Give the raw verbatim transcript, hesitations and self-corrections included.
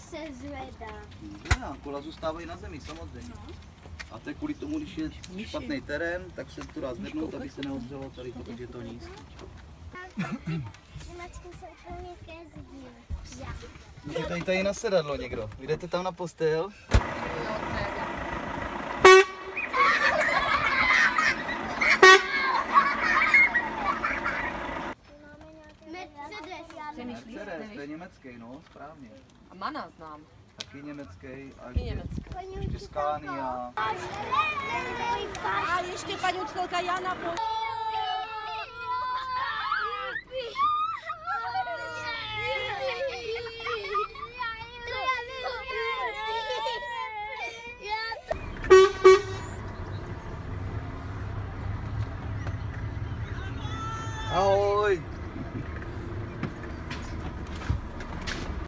se zvedá. No, kola zůstávají na zemi, samozřejmě. A to je kvůli tomu, když je špatný terén, tak se to dá zvednout, aby se neodřelo tady to, takže je to nízké. Německy se úplně kezdí. Já. Může tady tady na sedadlo někdo. Jdete tam na postel? Mercedes. Mercedes, to je německý, no, správně. A Mana znám. Taky německý. A Taky německý. ještě Scania. A ještě paní učitelka Jana. Ahoj!